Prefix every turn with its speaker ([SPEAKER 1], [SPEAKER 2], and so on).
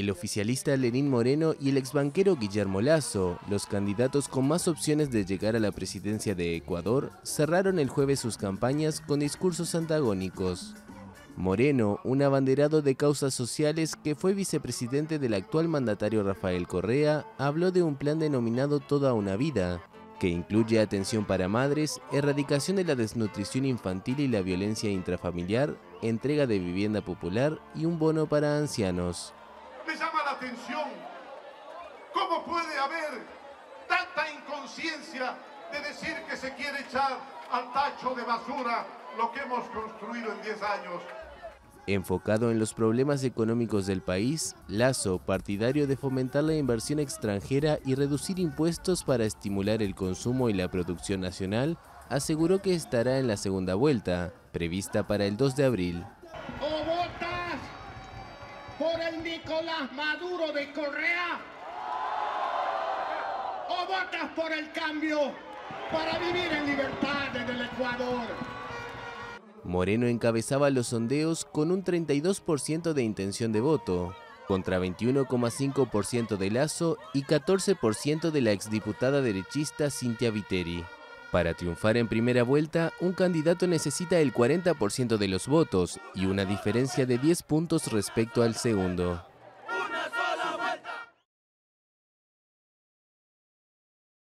[SPEAKER 1] el oficialista Lenín Moreno y el exbanquero Guillermo Lasso, los candidatos con más opciones de llegar a la presidencia de Ecuador, cerraron el jueves sus campañas con discursos antagónicos. Moreno, un abanderado de causas sociales que fue vicepresidente del actual mandatario Rafael Correa, habló de un plan denominado Toda una Vida, que incluye atención para madres, erradicación de la desnutrición infantil y la violencia intrafamiliar, entrega de vivienda popular y un bono para ancianos.
[SPEAKER 2] Me llama la atención cómo puede haber tanta inconsciencia de decir que se quiere echar al tacho de basura lo que hemos construido en 10 años.
[SPEAKER 1] Enfocado en los problemas económicos del país, Lasso, partidario de fomentar la inversión extranjera y reducir impuestos para estimular el consumo y la producción nacional, aseguró que estará en la segunda vuelta, prevista para el 2 de abril.
[SPEAKER 3] O votas por el Nicolás Maduro de Correa, o votas por el cambio para vivir en libertad en el Ecuador.
[SPEAKER 1] Moreno encabezaba los sondeos con un 32% de intención de voto, contra 21,5% de Lasso y 14% de la exdiputada derechista Cynthia Viteri. Para triunfar en primera vuelta, un candidato necesita el 40% de los votos y una diferencia de 10 puntos respecto al segundo.